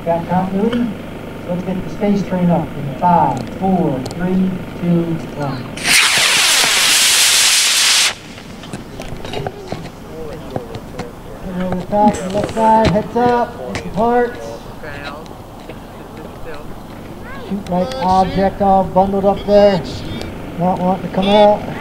Got continuity? Let's get the space train up in 5, 4, 3, 2, 1. Over the top, the left side, heads up, hit the parts. Shoot right object all bundled up there. Not wanting to come out.